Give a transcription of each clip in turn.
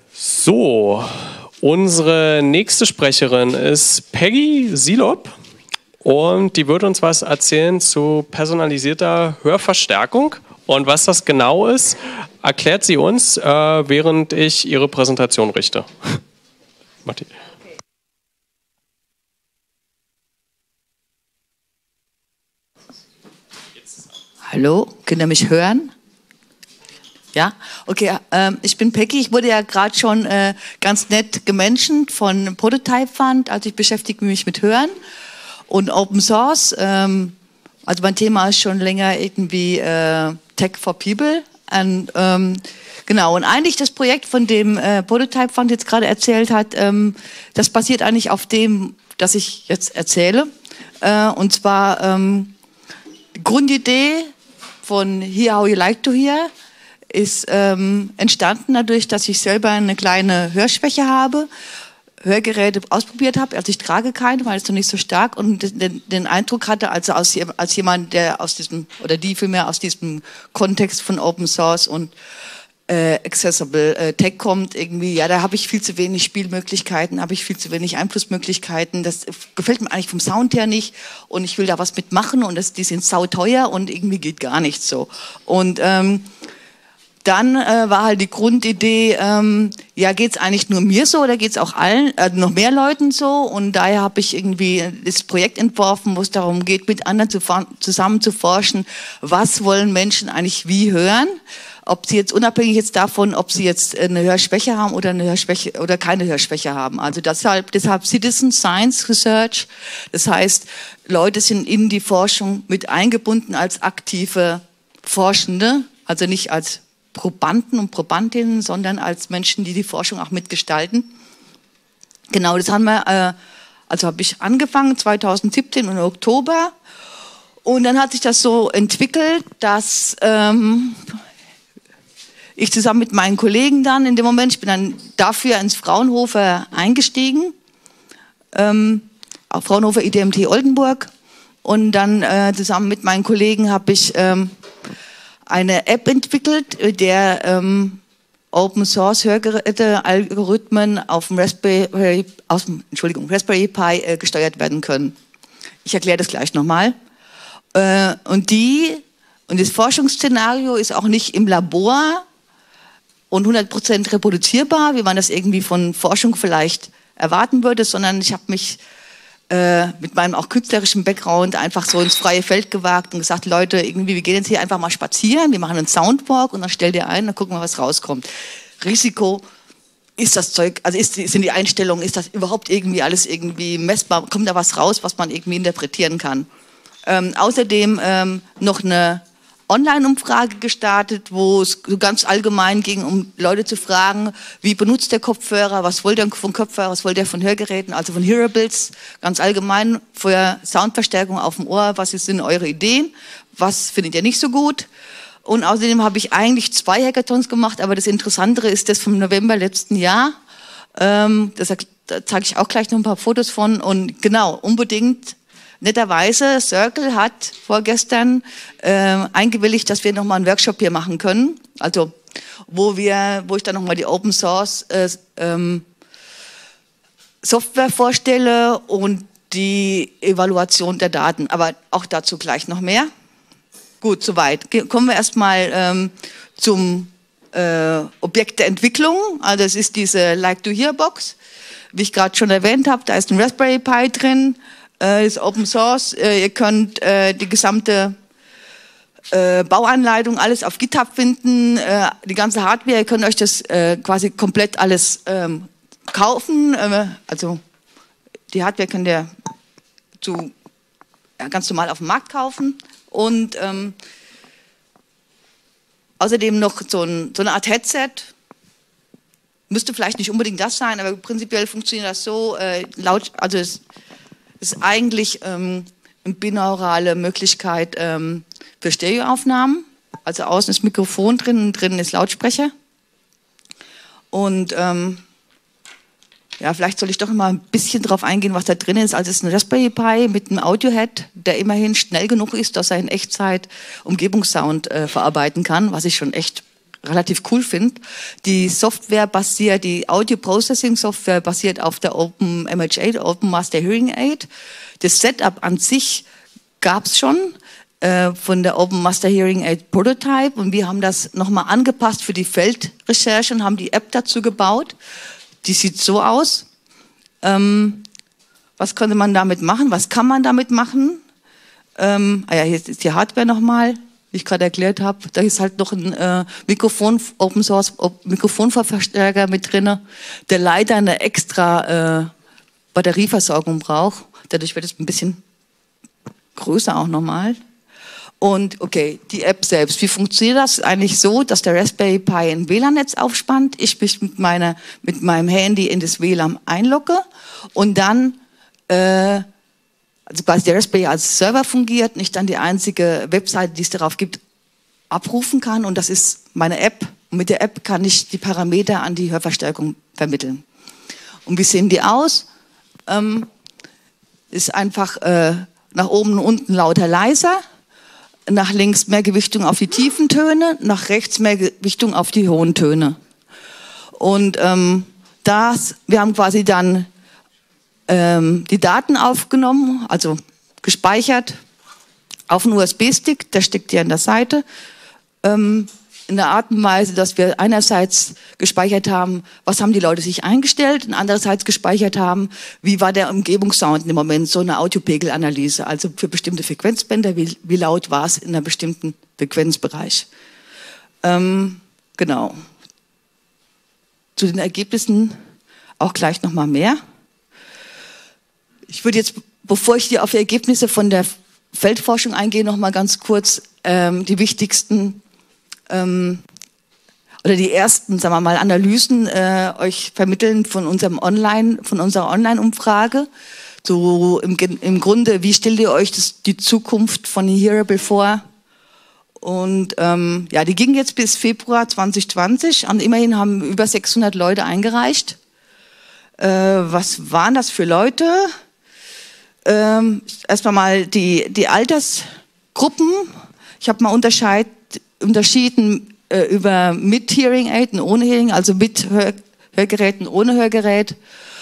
So, unsere nächste Sprecherin ist Peggy Silob und die wird uns was erzählen zu personalisierter Hörverstärkung. Und was das genau ist, erklärt sie uns, während ich ihre Präsentation richte. Martin. Hallo, könnt ihr mich hören? Ja, okay, ich bin Peggy. Ich wurde ja gerade schon ganz nett gemenschent von Prototype Fund, also ich beschäftige mich mit Hören und Open Source. Also mein Thema ist schon länger irgendwie Tech for People. Und, genau, und eigentlich das Projekt, von dem Prototype Fund jetzt gerade erzählt hat, das basiert eigentlich auf dem, das ich jetzt erzähle. Und zwar die Grundidee von Hear How You Like to Hear ist entstanden dadurch, dass ich selber eine kleine Hörschwäche habe, Hörgeräte ausprobiert habe, also ich trage keine, weil es noch nicht so stark und den Eindruck hatte, also als jemand, der aus diesem, oder die vielmehr aus diesem Kontext von Open Source und Accessible Tech kommt, irgendwie, ja, da habe ich viel zu wenig Spielmöglichkeiten, habe ich viel zu wenig Einflussmöglichkeiten, das gefällt mir eigentlich vom Sound her nicht und ich will da was mitmachen und die sind sauteuer und irgendwie geht gar nichts so. Und dann war halt die Grundidee, ja, geht's eigentlich nur mir so oder geht's auch allen, noch mehr Leuten so? Und daher habe ich irgendwie das Projekt entworfen, wo es darum geht, mit anderen zusammen zu forschen, was wollen Menschen eigentlich wie hören? Ob sie jetzt unabhängig jetzt davon, ob sie jetzt eine Hörschwäche haben oder eine Hörschwäche oder keine Hörschwäche haben. Also deshalb Citizen Science Research. Das heißt, Leute sind in die Forschung mit eingebunden als aktive Forschende, also nicht als Probanden und Probandinnen, sondern als Menschen, die die Forschung auch mitgestalten. Genau, das haben wir, also habe ich angefangen 2017 im Oktober und dann hat sich das so entwickelt, dass ich zusammen mit meinen Kollegen dann in dem Moment, ich bin dann dafür ins Fraunhofer eingestiegen, auf Fraunhofer IDMT Oldenburg und dann zusammen mit meinen Kollegen habe ich eine App entwickelt, der Open Source Hörgeräte, Algorithmen auf dem Raspberry Pi gesteuert werden können. Ich erkläre das gleich nochmal. Und das Forschungsszenario ist auch nicht im Labor und 100% reproduzierbar, wie man das irgendwie von Forschung vielleicht erwarten würde, sondern ich habe mich mit meinem auch künstlerischen Background einfach so ins freie Feld gewagt und gesagt, Leute, irgendwie, wir gehen jetzt hier einfach mal spazieren, wir machen einen Soundwalk und dann stellt ihr ein, dann gucken wir, was rauskommt. Risiko, ist das Zeug, also sind die Einstellungen, ist das überhaupt irgendwie alles irgendwie messbar, kommt da was raus, was man irgendwie interpretieren kann. Außerdem noch eine Online-Umfrage gestartet, wo es so ganz allgemein ging, um Leute zu fragen, wie benutzt der Kopfhörer, was wollt ihr von Kopfhörer, was wollt ihr von Hörgeräten, also von Hearables, ganz allgemein für Soundverstärkung auf dem Ohr, was sind eure Ideen, was findet ihr nicht so gut. Und außerdem habe ich eigentlich 2 Hackathons gemacht, aber das Interessantere ist das vom November letzten Jahr. Da zeige ich auch gleich noch ein paar Fotos von und genau, unbedingt. Netterweise, Circle hat vorgestern eingewilligt, dass wir nochmal einen Workshop hier machen können. Also, wo ich dann nochmal die Open Source Software vorstelle und die Evaluation der Daten. Aber auch dazu gleich noch mehr. Gut, soweit. Kommen wir erstmal zum Objekt der Entwicklung. Also, es ist diese Like to Hear Box. Wie ich gerade schon erwähnt habe, da ist ein Raspberry Pi drin. Ist Open Source, ihr könnt die gesamte Bauanleitung, alles auf GitHub finden, die ganze Hardware, ihr könnt euch das quasi komplett alles kaufen, also die Hardware könnt ihr ganz normal auf dem Markt kaufen und außerdem noch so eine Art Headset, müsste vielleicht nicht unbedingt das sein, aber prinzipiell funktioniert das so, also es ist eigentlich eine binaurale Möglichkeit für Stereoaufnahmen. Also außen ist Mikrofon drin und drinnen ist Lautsprecher. Und ja, vielleicht soll ich doch mal ein bisschen drauf eingehen, was da drin ist. Also es ist ein Raspberry Pi mit einem Audiohead, der immerhin schnell genug ist, dass er in Echtzeit Umgebungssound verarbeiten kann, was ich schon echt relativ cool finde. Die Software basiert, die Audio Processing Software basiert auf der Open MH8, Open Master Hearing Aid. Das Setup an sich gab es schon von der Open Master Hearing Aid Prototype und wir haben das nochmal angepasst für die Feldrecherche und haben die App dazu gebaut. Die sieht so aus. Was könnte man damit machen? Was kann man damit machen? Hier ist die Hardware nochmal, wie ich gerade erklärt habe. Da ist halt noch ein Mikrofon, Open Source Mikrofonverstärker mit drin, der leider eine extra Batterieversorgung braucht. Dadurch wird es ein bisschen größer auch nochmal. Und okay, die App selbst. Wie funktioniert das? Eigentlich so, dass der Raspberry Pi ein WLAN-Netz aufspannt, ich mich mit meinem Handy in das WLAN einlogge und dann, also quasi der Raspberry als Server fungiert, nicht dann die einzige Webseite, die es darauf gibt, abrufen kann. Und das ist meine App. Und mit der App kann ich die Parameter an die Hörverstärkung vermitteln. Und wie sehen die aus? Ist einfach nach oben und unten lauter, leiser. Nach links mehr Gewichtung auf die tiefen Töne, nach rechts mehr Gewichtung auf die hohen Töne. Und wir haben quasi dann die Daten aufgenommen, also gespeichert auf einen USB-Stick, der steckt hier an der Seite, in der Art und Weise, dass wir einerseits gespeichert haben, was haben die Leute sich eingestellt, und andererseits gespeichert haben, wie war der Umgebungssound im Moment, so eine Audiopegelanalyse, also für bestimmte Frequenzbänder, wie laut war es in einem bestimmten Frequenzbereich. Genau. Zu den Ergebnissen auch gleich nochmal mehr. Ich würde jetzt, bevor ich hier auf die Ergebnisse von der Feldforschung eingehe, nochmal ganz kurz die wichtigsten oder die ersten, sagen wir mal, Analysen euch vermitteln von unserer Online-Umfrage. So im Grunde, wie stellt ihr euch die Zukunft von Hearable vor? Und die ging jetzt bis Februar 2020 und immerhin haben über 600 Leute eingereicht. Was waren das für Leute? Erstmal mal die Altersgruppen. Ich habe mal unterschieden über mit Hearing Aid und ohne Hearing, also mit Hörgeräten, ohne Hörgerät.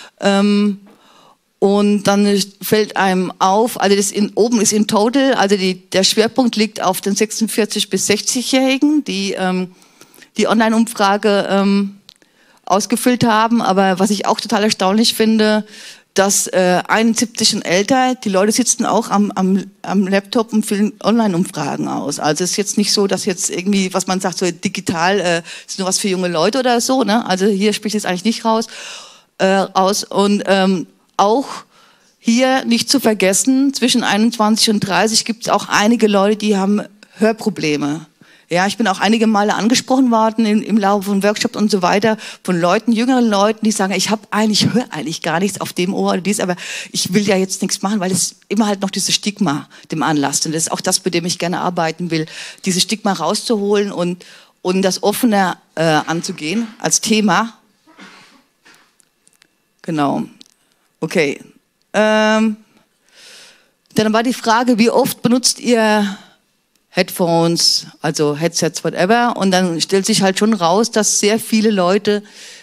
Und dann fällt einem auf, also oben ist in total, also der Schwerpunkt liegt auf den 46- bis 60-Jährigen, die Online-Umfrage ausgefüllt haben. Aber was ich auch total erstaunlich finde, dass 71 und älter, die Leute sitzen auch am Laptop und füllen Online-Umfragen aus. Also es ist jetzt nicht so, dass jetzt irgendwie, was man sagt, so digital ist nur was für junge Leute oder so. Ne? Also hier spricht es eigentlich nicht raus. Und auch hier nicht zu vergessen, zwischen 21 und 30 gibt es auch einige Leute, die haben Hörprobleme. Ja, ich bin auch einige Male angesprochen worden im Laufe von Workshops und so weiter von Leuten, jüngeren Leuten, die sagen, ich höre eigentlich gar nichts auf dem Ohr oder dies, aber ich will ja jetzt nichts machen, weil es immer halt noch dieses Stigma dem anlastet. Und das ist auch das, mit dem ich gerne arbeiten will, dieses Stigma rauszuholen und das offener anzugehen als Thema. Genau. Okay. Dann war die Frage, wie oft benutzt ihr Headphones, also Headsets, whatever. Und dann stellt sich halt schon raus, dass sehr viele Leute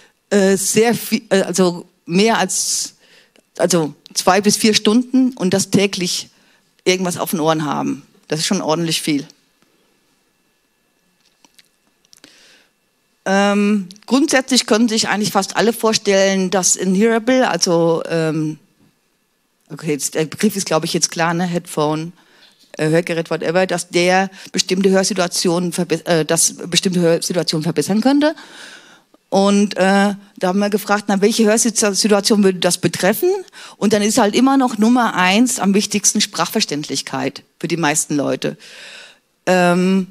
mehr als 2 bis 4 Stunden und das täglich irgendwas auf den Ohren haben. Das ist schon ordentlich viel. Grundsätzlich können sich eigentlich fast alle vorstellen, dass in Hearable, also der Begriff ist, glaube ich, jetzt klar, ne? Headphone, Hörgerät, whatever, dass der bestimmte Hörsituationen verbessern könnte. Und da haben wir gefragt, welche Hörsituation würde das betreffen? Und dann ist halt immer noch Nummer 1 am wichtigsten Sprachverständlichkeit für die meisten Leute. In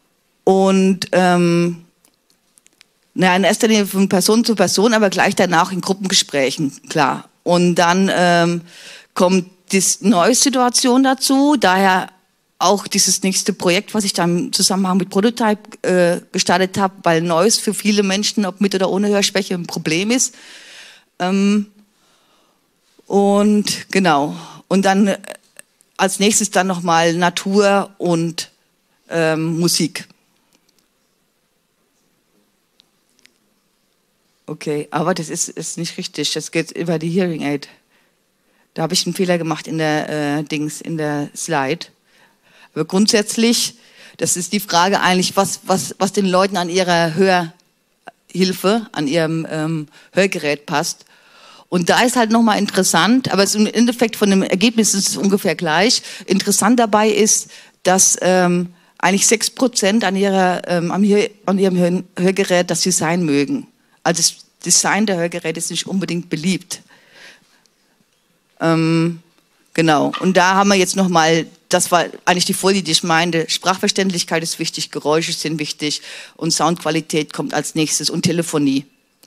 erster Linie von Person zu Person, aber gleich danach in Gruppengesprächen, klar. Und dann kommt die Noise-Situation dazu, daher auch dieses nächste Projekt, was ich dann im Zusammenhang mit Prototype gestartet habe, weil Noise für viele Menschen, ob mit oder ohne Hörschwäche, ein Problem ist. Und genau. Und dann als nächstes dann nochmal Natur und Musik. Okay, aber das ist nicht richtig. Das geht über die Hearing Aid. Da habe ich einen Fehler gemacht in der in der Slide. Aber grundsätzlich, das ist die Frage eigentlich, was den Leuten an ihrer Hörhilfe, an ihrem Hörgerät passt. Und da ist halt nochmal interessant, aber im Endeffekt von dem Ergebnis ist es ungefähr gleich. Interessant dabei ist, dass eigentlich 6% an ihrem Hörgerät das Design mögen. Also das Design der Hörgeräte ist nicht unbedingt beliebt. Genau. Und da haben wir jetzt nochmal, das war eigentlich die Folie, die ich meinte, Sprachverständlichkeit ist wichtig, Geräusche sind wichtig und Soundqualität kommt als nächstes und Telefonie.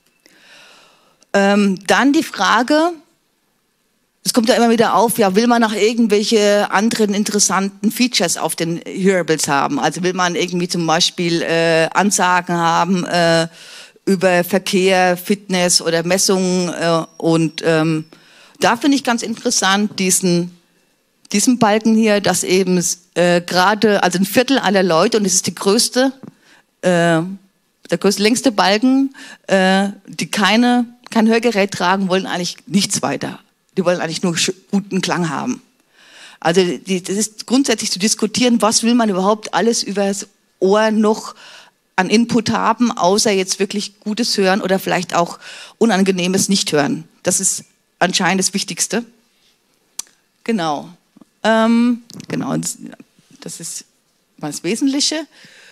Dann die Frage, es kommt ja immer wieder auf, ja, will man noch irgendwelche anderen interessanten Features auf den Hearables haben? Also will man irgendwie zum Beispiel Ansagen haben über Verkehr, Fitness oder Messungen und da finde ich ganz interessant diesen Balken hier, dass eben gerade, also ein Viertel aller Leute, und das ist der längste Balken, die kein Hörgerät tragen, wollen eigentlich nichts weiter. Die wollen eigentlich nur guten Klang haben. Also das ist grundsätzlich zu diskutieren, was will man überhaupt alles übers Ohr noch an Input haben, außer jetzt wirklich gutes Hören oder vielleicht auch unangenehmes Nichthören. Das ist anscheinend das Wichtigste. Genau. Genau, das ist mal das Wesentliche.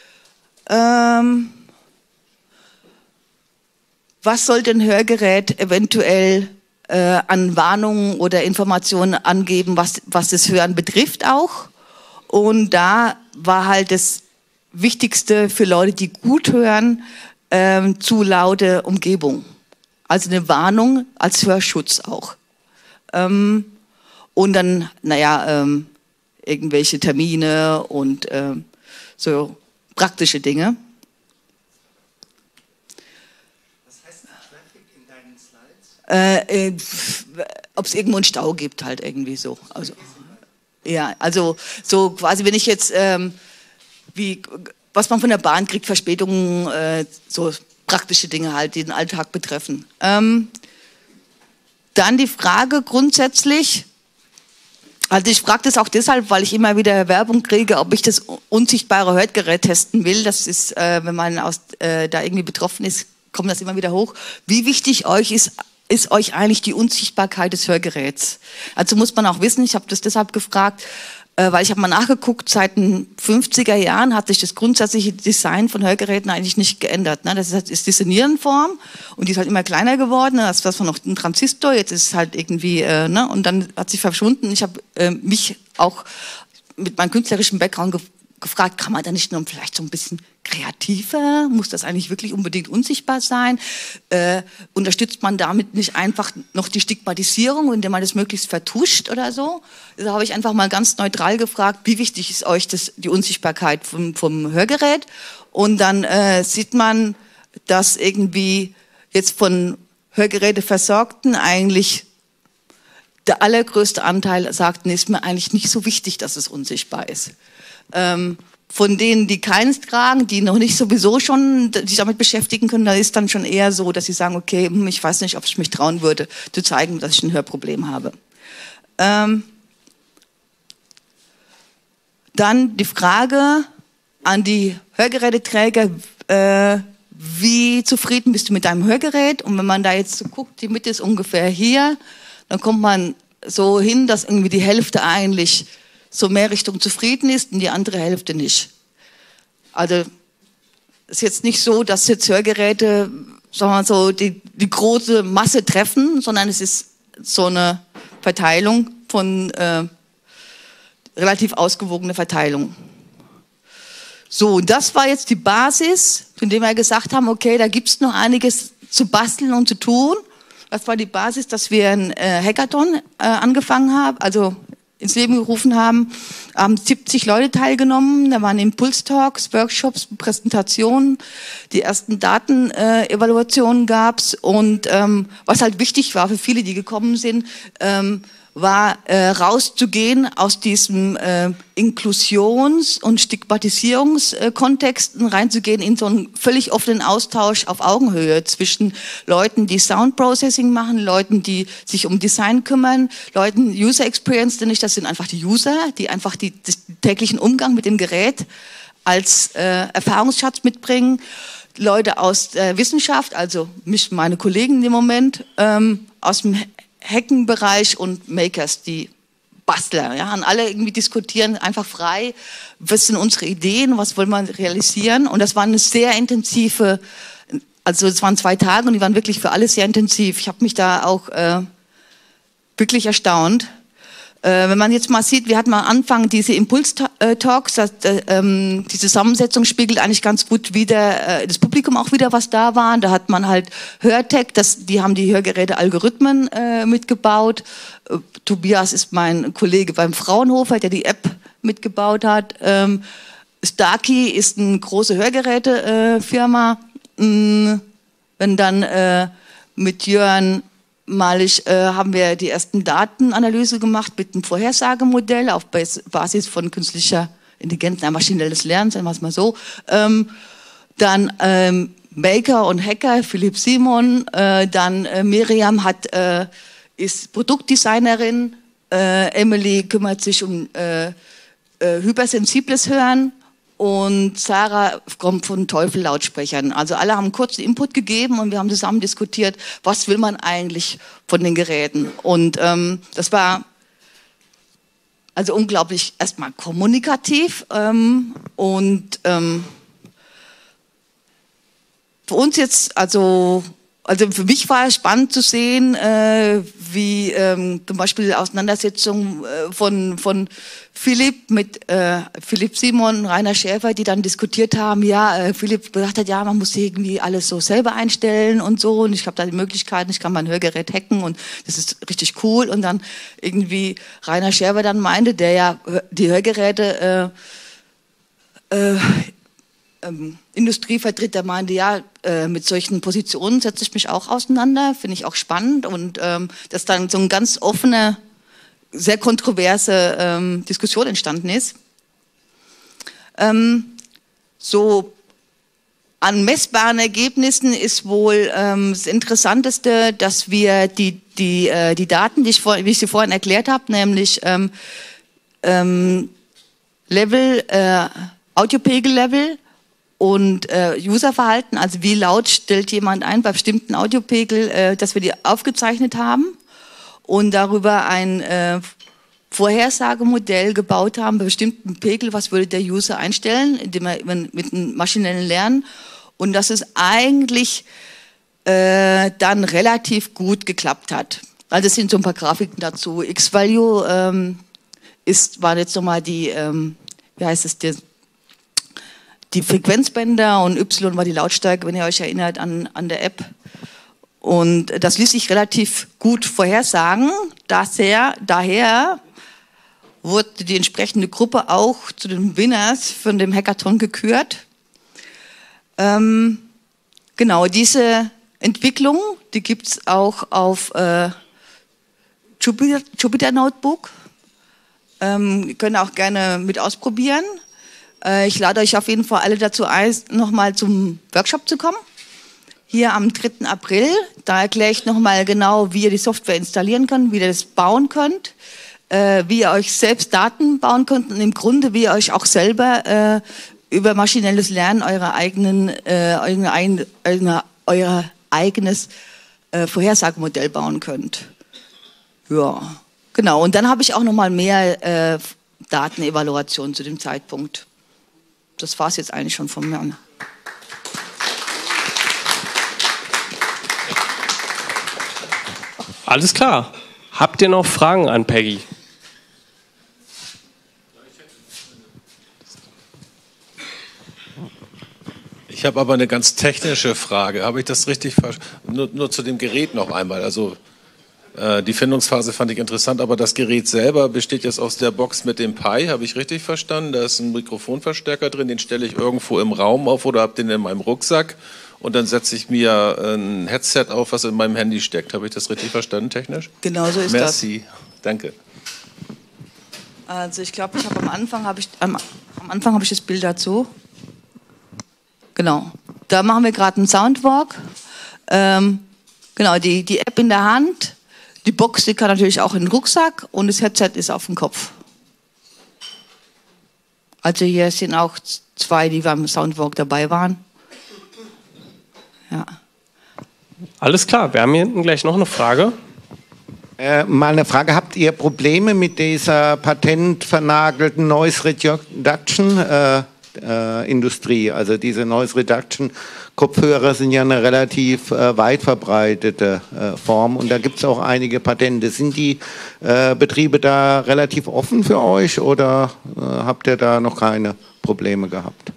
Was sollte ein Hörgerät eventuell an Warnungen oder Informationen angeben, was das Hören betrifft auch? Und da war halt das Wichtigste für Leute, die gut hören, zu laute Umgebung. Also eine Warnung als Hörschutz auch. Und dann, irgendwelche Termine und so praktische Dinge. Was heißt Traffic in deinen Slides? Ob es irgendwo einen Stau gibt, halt irgendwie so. Also, ja, also so quasi, wenn ich jetzt, was man von der Bahn kriegt, Verspätungen, so praktische Dinge halt, die den Alltag betreffen. Dann die Frage grundsätzlich, also ich frage das auch deshalb, weil ich immer wieder Werbung kriege, ob ich das unsichtbare Hörgerät testen will. Das ist, wenn man da irgendwie betroffen ist, kommt das immer wieder hoch. Wie wichtig ist euch eigentlich die Unsichtbarkeit des Hörgeräts? Also muss man auch wissen, ich habe das deshalb gefragt, weil ich habe mal nachgeguckt, seit den 50er Jahren hat sich das grundsätzliche Design von Hörgeräten eigentlich nicht geändert. Ne? Das ist diese Nierenform und die ist halt immer kleiner geworden. Das war noch ein Transistor, jetzt ist es halt irgendwie, und dann hat sich verschwunden. Ich habe mich auch mit meinem künstlerischen Background gefragt, kann man da nicht nur vielleicht so ein bisschen kreativer? Muss das eigentlich wirklich unbedingt unsichtbar sein? Unterstützt man damit nicht einfach noch die Stigmatisierung, indem man das möglichst vertuscht oder so? Da habe ich einfach mal ganz neutral gefragt, wie wichtig ist euch die Unsichtbarkeit vom Hörgerät? Und dann sieht man, dass irgendwie jetzt von Hörgeräteversorgten eigentlich der allergrößte Anteil sagten, ist mir eigentlich nicht so wichtig, dass es unsichtbar ist. Von denen, die keins tragen, die noch nicht sowieso schon sich damit beschäftigen können, da ist dann schon eher so, dass sie sagen, okay, ich weiß nicht, ob ich mich trauen würde, zu zeigen, dass ich ein Hörproblem habe. Dann die Frage an die Hörgeräteträger, wie zufrieden bist du mit deinem Hörgerät? Und wenn man da jetzt so guckt, die Mitte ist ungefähr hier, dann kommt man so hin, dass irgendwie die Hälfte eigentlich so mehr Richtung zufrieden ist und die andere Hälfte nicht. Also es ist jetzt nicht so, dass jetzt Hörgeräte, sagen wir mal so, die große Masse treffen, sondern es ist so eine Verteilung von relativ ausgewogene Verteilung. So, und das war jetzt die Basis, von dem wir gesagt haben, okay, da gibt es noch einiges zu basteln und zu tun. Das war die Basis, dass wir ein Hackathon angefangen haben, also ins Leben gerufen haben, haben 70 Leute teilgenommen, da waren Impulstalks, Workshops, Präsentationen, die ersten Datenevaluationen gab's und was halt wichtig war für viele, die gekommen sind, war rauszugehen aus diesem Inklusions- und Stigmatisierungskontexten, reinzugehen in so einen völlig offenen Austausch auf Augenhöhe zwischen Leuten, die Sound Processing machen, Leuten, die sich um Design kümmern, Leuten, User Experience, denn nicht, das sind einfach die User, die einfach den täglichen Umgang mit dem Gerät als Erfahrungsschatz mitbringen, Leute aus der Wissenschaft, also meine Kollegen im Moment, aus dem Hackenbereich und Makers, die Bastler, ja, und alle irgendwie diskutieren einfach frei, was sind unsere Ideen, was wollen wir realisieren, und das war eine sehr intensive, also es waren 2 Tage und die waren wirklich für alle sehr intensiv. Ich habe mich da auch wirklich erstaunt. Wenn man jetzt mal sieht, wir hatten am Anfang diese Impuls-Talks, die Zusammensetzung spiegelt eigentlich ganz gut wieder das Publikum auch wieder, was da war. Da hat man halt Hörtech, die haben die Hörgeräte Algorithmen mitgebaut. Tobias ist mein Kollege beim Fraunhofer, der die App mitgebaut hat. Starkey ist eine große Hörgerätefirma. Wenn dann mit Jörn Malig haben wir die ersten Datenanalyse gemacht mit einem Vorhersagemodell auf Basis von künstlicher Intelligenz, maschinelles Lernen, sagen wir es mal so. Dann Maker und Hacker, Philipp Simon, dann Miriam ist Produktdesignerin, Emily kümmert sich um hypersensibles Hören. Und Sarah kommt von Teufel-Lautsprechern. Also alle haben kurzen Input gegeben und wir haben zusammen diskutiert, was will man eigentlich von den Geräten. Und das war also unglaublich erstmal kommunikativ und für uns jetzt, also für mich war es spannend zu sehen, wie zum Beispiel Auseinandersetzungen von Philipp mit Philipp Simon, Rainer Schäfer, die dann diskutiert haben, ja, Philipp gesagt hat, ja, man muss irgendwie alles so selber einstellen und so, und ich habe da die Möglichkeiten, ich kann mein Hörgerät hacken und das ist richtig cool, und dann irgendwie Rainer Schäfer dann meinte, der ja die Hörgeräte Industrievertreter meinte, ja, mit solchen Positionen setze ich mich auch auseinander, finde ich auch spannend, und dass dann so eine ganz offene, sehr kontroverse Diskussion entstanden ist. So an messbaren Ergebnissen ist wohl das Interessanteste, dass wir die Daten, wie ich sie vorhin erklärt habe, nämlich Audiopegel-Level und Userverhalten, also wie laut stellt jemand ein bei bestimmten Audiopegel, dass wir die aufgezeichnet haben und darüber ein Vorhersagemodell gebaut haben bei bestimmten Pegel, was würde der User einstellen, indem er mit einem maschinellen Lernen, und dass es eigentlich dann relativ gut geklappt hat. Also es sind so ein paar Grafiken dazu. X-Value war jetzt nochmal die, wie heißt es, die Frequenzbänder, und Y war die Lautstärke, wenn ihr euch erinnert an der App. Und das ließ sich relativ gut vorhersagen. Daher wurde die entsprechende Gruppe auch zu den Winners von dem Hackathon gekürt. Genau, diese Entwicklung, die gibt es auch auf Jupyter Notebook. Ihr könnt auch gerne mit ausprobieren. Ich lade euch auf jeden Fall alle dazu ein, nochmal zum Workshop zu kommen. Hier am 3. April, da erkläre ich nochmal genau, wie ihr die Software installieren könnt, wie ihr das bauen könnt, wie ihr euch selbst Daten bauen könnt und im Grunde, wie ihr euch auch selber über maschinelles Lernen euer eigenes Vorhersagemodell bauen könnt. Ja, genau. Und dann habe ich auch nochmal mehr Datenevaluation zu dem Zeitpunkt. Das war es jetzt eigentlich schon von mir. Alles klar. Habt ihr noch Fragen an Peggy? Ich habe aber eine ganz technische Frage. Habe ich das richtig verstanden? Nur zu dem Gerät noch einmal. Also die Findungsphase fand ich interessant, aber das Gerät selber besteht jetzt aus der Box mit dem Pi, habe ich richtig verstanden? Da ist ein Mikrofonverstärker drin, den stelle ich irgendwo im Raum auf oder habe den in meinem Rucksack und dann setze ich mir ein Headset auf, was in meinem Handy steckt. Habe ich das richtig verstanden technisch? Genau so ist Merci. Danke. Also ich glaube, ich habe am Anfang habe ich das Bild dazu. Genau. Da machen wir gerade einen Soundwalk. Genau, die App in der Hand. Die Box, die kann natürlich auch in den Rucksack und das Headset ist auf dem Kopf. Also hier sind auch 2, die beim Soundwalk dabei waren. Ja. Alles klar, wir haben hier hinten gleich noch eine Frage. Mal eine Frage, habt ihr Probleme mit dieser patentvernagelten Noise Reduction Industrie? Also diese Noise Reduction Kopfhörer sind ja eine relativ weit verbreitete Form und da gibt es auch einige Patente. Sind die Betriebe da relativ offen für euch oder habt ihr da noch keine Probleme gehabt?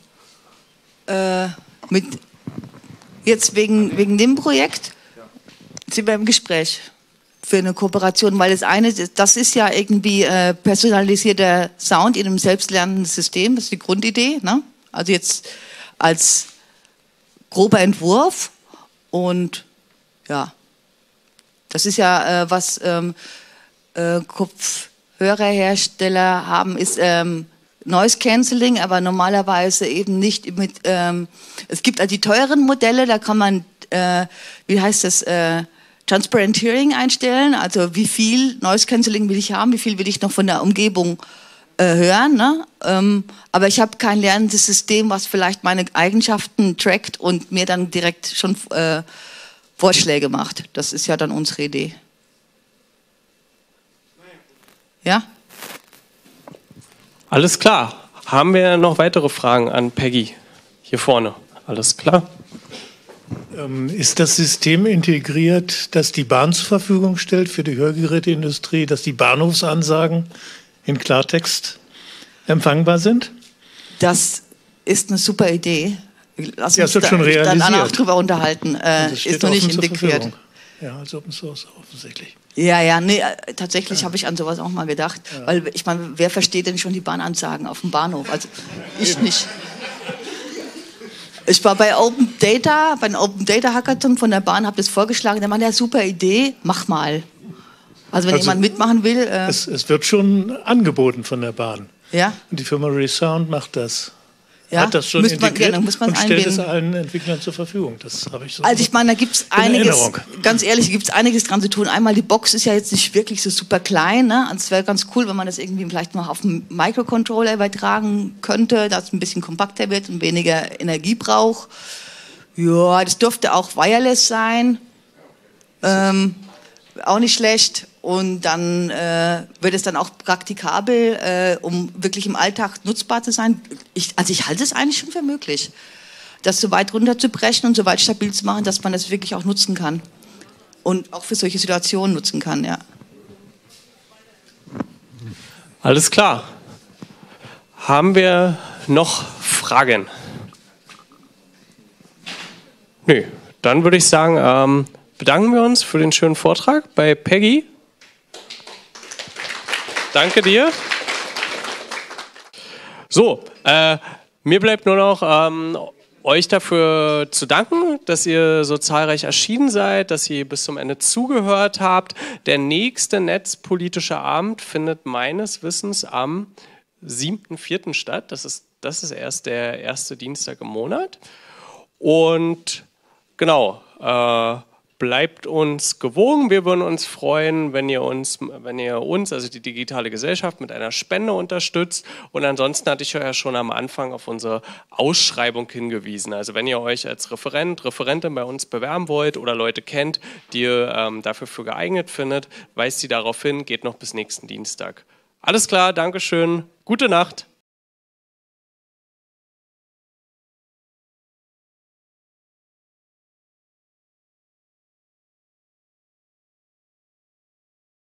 Jetzt wegen dem Projekt sind wir im Gespräch für eine Kooperation, weil das ist ja irgendwie personalisierter Sound in einem selbstlernenden System, das ist die Grundidee, ne? Also jetzt als grober Entwurf und ja, das ist ja was Kopfhörerhersteller haben, ist Noise Cancelling, aber normalerweise eben nicht mit, es gibt also die teuren Modelle, da kann man, wie heißt das, Transparent Hearing einstellen, also wie viel Noise Cancelling will ich haben, wie viel will ich noch von der Umgebung hören, ne? Aber ich habe kein lernendes System, was vielleicht meine Eigenschaften trackt und mir dann direkt schon Vorschläge macht. Das ist ja dann unsere Idee. Ja? Alles klar. Haben wir noch weitere Fragen an Peggy? Hier vorne. Alles klar? Ist das System integriert, das die Bahn zur Verfügung stellt für die Hörgeräteindustrie, dass die Bahnhofsansagen in Klartext empfangbar sind? Das ist eine super Idee. Lass uns wird schon realisiert. Danach drüber unterhalten. Ist noch nicht integriert. Ja, als Open Source offensichtlich. Ja, nee, tatsächlich habe ich an sowas auch mal gedacht. Ja. Weil ich meine, wer versteht denn schon die Bahnansagen auf dem Bahnhof? Also ich nicht. Ich war bei beim Open Data Hackathon von der Bahn, habe das vorgeschlagen. Der meinte, ja, super Idee, mach mal. Also wenn jemand mitmachen will. Es wird schon angeboten von der Bahn. Ja. Und die Firma Resound macht das. Ja, hat das schon integriert und stellt es allen Entwicklern zur Verfügung. Das habe ich so. Also ich meine, da gibt es einiges, ganz ehrlich, gibt es einiges dran zu tun. Einmal, die Box ist ja jetzt nicht wirklich so super klein. Ne? Also es wäre ganz cool, wenn man das irgendwie vielleicht mal auf einen Microcontroller übertragen könnte, dass es ein bisschen kompakter wird und weniger Energie braucht. Ja, das dürfte auch wireless sein. Auch nicht schlecht. Und dann wird es dann auch praktikabel, um wirklich im Alltag nutzbar zu sein. Ich halte es eigentlich schon für möglich, das so weit runterzubrechen und so weit stabil zu machen, dass man das wirklich auch nutzen kann. Und auch für solche Situationen nutzen kann, ja. Alles klar. Haben wir noch Fragen? Nö, dann würde ich sagen, bedanken wir uns für den schönen Vortrag bei Peggy. Danke dir. So, mir bleibt nur noch euch dafür zu danken, dass ihr so zahlreich erschienen seid, dass ihr bis zum Ende zugehört habt. Der nächste netzpolitische Abend findet meines Wissens am 7.4. statt. Das ist erst der erste Dienstag im Monat. Und genau, bleibt uns gewogen. Wir würden uns freuen, wenn ihr uns, also die digitale Gesellschaft, mit einer Spende unterstützt. Und ansonsten hatte ich euch ja schon am Anfang auf unsere Ausschreibung hingewiesen. Also wenn ihr euch als Referentin bei uns bewerben wollt oder Leute kennt, die ihr dafür für geeignet findet, weist sie darauf hin, geht noch bis nächsten Dienstag. Alles klar, Dankeschön, gute Nacht.